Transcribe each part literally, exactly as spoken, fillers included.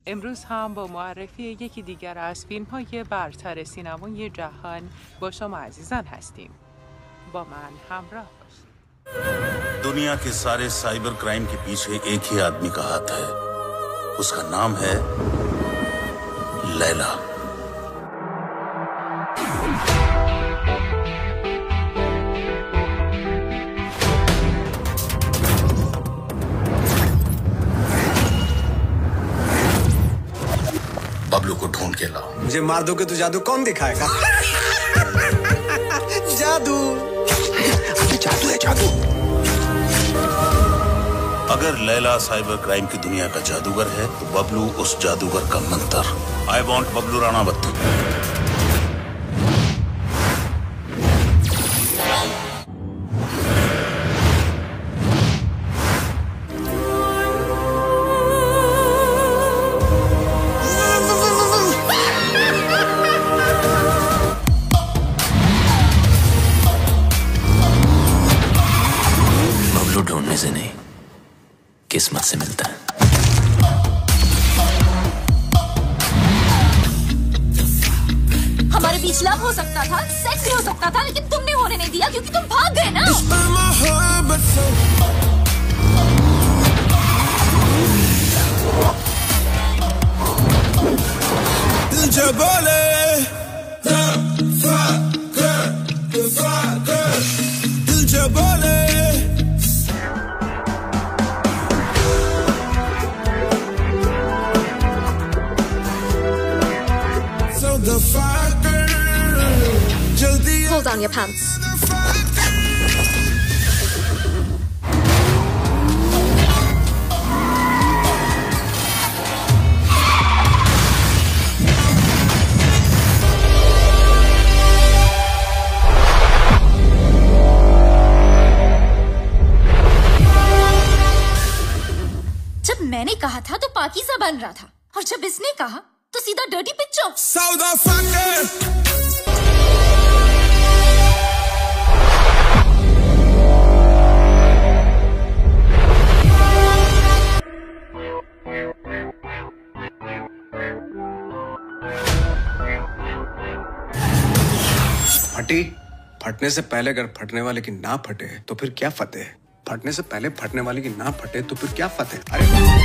امروز هم با معرفی یکی دیگر از فیلم‌های برتر سینمای جهان با شما عزیزان هستیم. با من همراه باشید. दुनिया के सारे साइबर क्राइम के पीछे एक ही आदमी का हाथ है। उसका नाम है लैला। बबलू को ढूंढ के लाओ। मुझे मार दोगे तो जादू कौन दिखाएगा? जादू, अबे जादू है जादू। अगर लैला साइबर क्राइम की दुनिया का जादूगर है तो बबलू उस जादूगर का मंत्र। I want Bablu Ranawat. बबलू ढूंढने से नहीं, किस्मत से मिलता है। हमारे बीच लव हो सकता था, सेक्स भी हो सकता था, लेकिन तुमने होने नहीं दिया क्योंकि तुम भाग गए ना। दिल जो बोले दिल जो बोले Hold on your pants. जब मैंने कहा था तो पाकीज़ा बन रहा था, और जब इसने कहा तो सीधा डर्टी पिक्चर। फटी, फटने से पहले अगर फटने वाले की ना फटे तो फिर क्या फतेह? फटने से पहले फटने वाले की ना फटे तो फिर क्या फतेह? अरे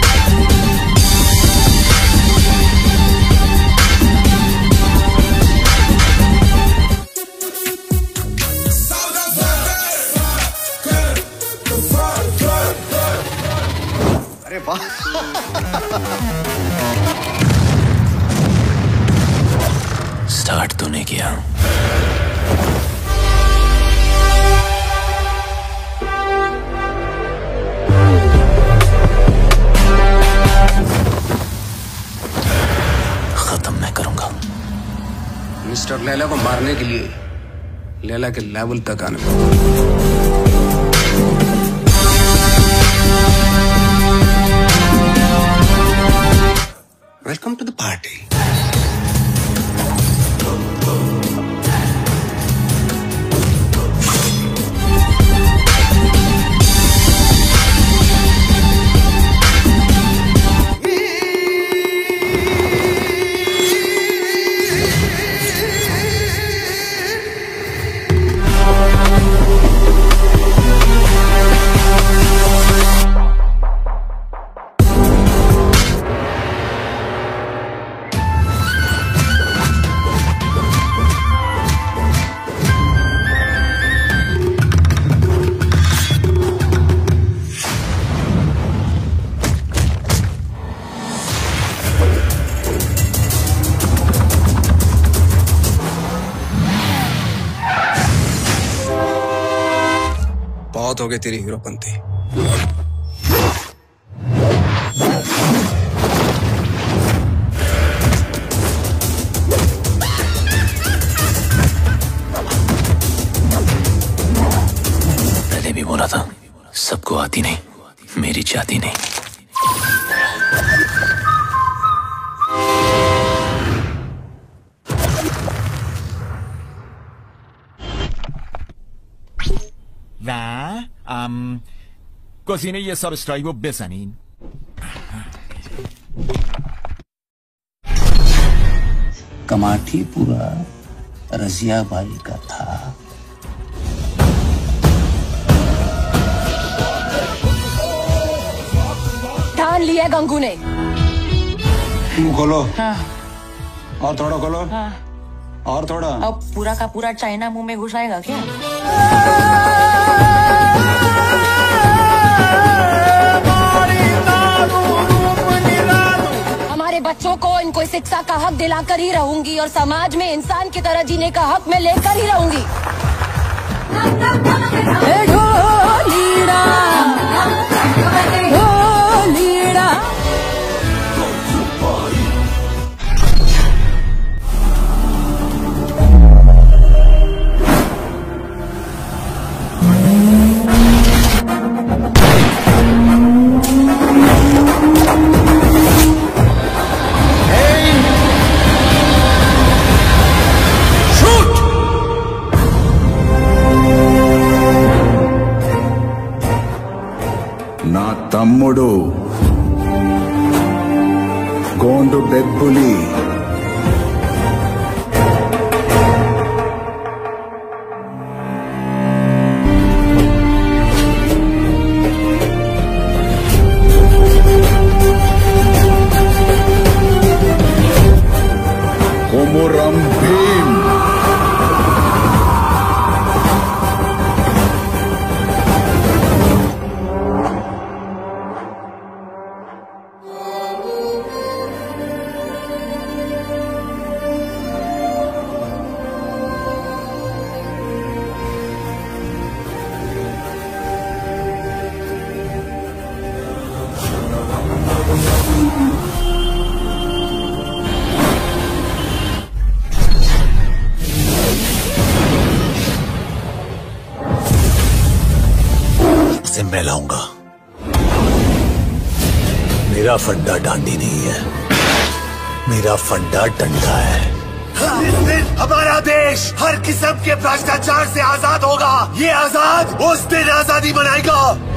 अरे वाह। स्टार्ट तूने किया। खत्म मैं करूंगा। मिस्टर लैला को मारने के लिए लैला के लेवल तक आने पड़ेगा। Welcome to the party. बहुत हो गई तेरी हीरोपंती। पहले भी बोला था, सबको आती नहीं, मेरी जाती नहीं। و ام گزینه یه سابسکرایب رو بزنین. कमाठी पूरा रजिया बाई का था। ठान लिया गंगू ने। मुंह खोलो। हाँ। और थोड़ा खोलो। हाँ। और थोड़ा। अब पूरा का पूरा चाइना मुंह में घुसाएगा क्या? हमारे बच्चों को इनको शिक्षा का हक दिलाकर ही रहूंगी और समाज में इंसान की तरह जीने का हक मैं लेकर ही रहूंगी। నా తమ్ముడు గోండు బెబ్బులి కొమురం భీం से मैं लाऊंगा। मेरा फंडा डांडी नहीं है, मेरा फंडा डंडा है। इस दिन हमारा देश हर किस्म के भ्रष्टाचार से आजाद होगा। ये आजाद उस दिन आजादी बनाएगा।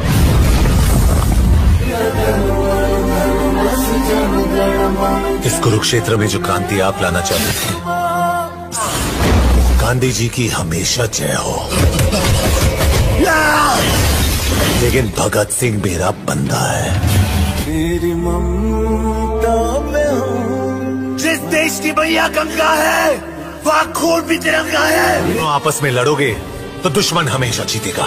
इस कुरुक्षेत्र में जो क्रांति आप लाना चाहते थे, गांधी जी की हमेशा जय हो। लेकिन भगत सिंह मेरा बंदा है। मेरी ममता में हूँ। जिस देश की मैया गंगा है वहाँ खून भी तिरंगा है। दोनों आपस में लड़ोगे तो दुश्मन हमेशा जीतेगा।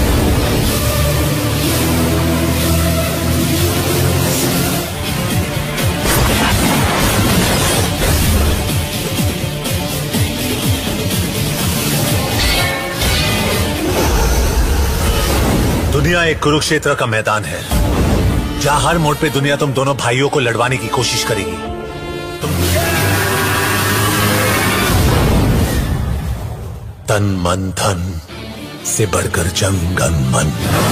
दुनिया एक कुरुक्षेत्र का मैदान है, जहां हर मोड़ पे दुनिया तुम दोनों भाइयों को लड़वाने की कोशिश करेगी। तुम तन मन धन से बढ़कर जंगम मन।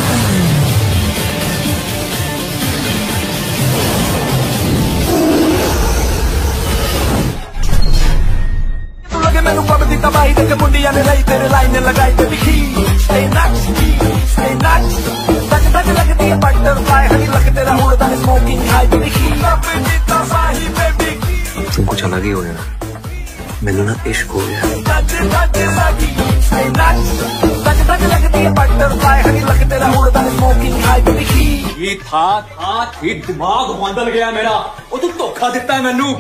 लगे मैनू पब दी तबाही देख मुंडिया ने लाई तेरे लाइन लगाई ते लिखी stay nuts stay nuts तक तक लगती है बटरफ्लाई हनी लग तेरा उड़ता है स्मोकिंग हाई ते लिखी लब जीता साही बेबी तुम कुछ अलग ही हो गया ना, मैंने ना इश्क हो गया। तक तक साही stay nuts तक तक लगती है बटरफ्लाई हनी लग तेरा उड़ता है स्मोकिंग हाई ते लिखी ये था था थी दिमाग बदल गया मेरा। वो तू धोखा देता है मैनू।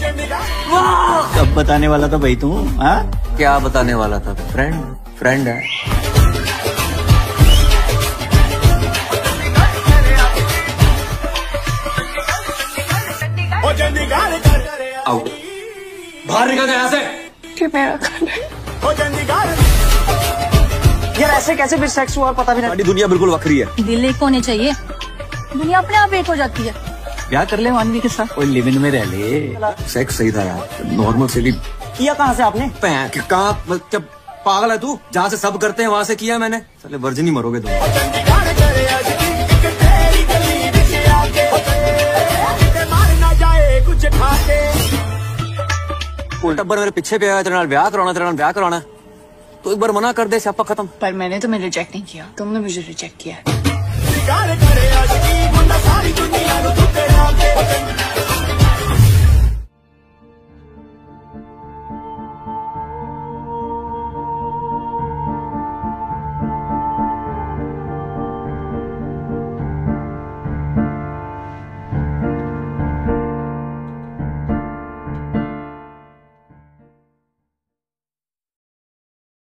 कब बताने वाला था भाई तू? हाँ क्या बताने वाला था? फ्रेंड फ्रेंड है। आउट, बाहर निकल जा यहाँ से। मेरा खाना यार ऐसे कैसे भी सेक्स हुआ और पता भी नहीं। दुनिया बिल्कुल वखरी है। दिल एक होने चाहिए, दुनिया अपने आप एक हो जाती है। क्या कर ले मानवी के साथ, कोई लिविंग में रह ले। सेक्स सही था यार, नॉर्मल से भी। किया कहाँ से आपने? कहाँ जब पागल है तू, जहाँ से सब करते हैं वहाँ से किया मैंने। चले वर्जिन ही मरोगे तुम। टब्बर मेरे पीछे पे आया, तेरे नाल ब्याह कराना, तेरे नाल ब्याह कराना। तो एक बार मना कर दे, स्यापा खत्म। पर मैंने तुम्हें रिजेक्ट नहीं किया, तुमने मुझे रिजेक्ट किया।